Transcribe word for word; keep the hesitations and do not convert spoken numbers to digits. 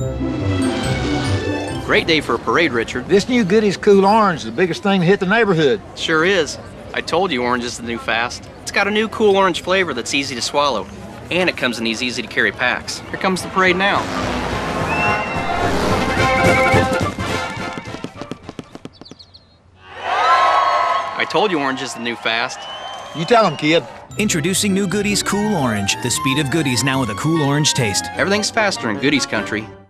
Great day for a parade, Richard. This new Goody's Cool Orange is the biggest thing to hit the neighborhood. Sure is. I told you orange is the new fast. It's got a new cool orange flavor that's easy to swallow. And it comes in these easy-to-carry packs. Here comes the parade now. I told you orange is the new fast. You tell him, kid. Introducing new Goody's Cool Orange. The speed of Goody's now with a cool orange taste. Everything's faster in Goody's country.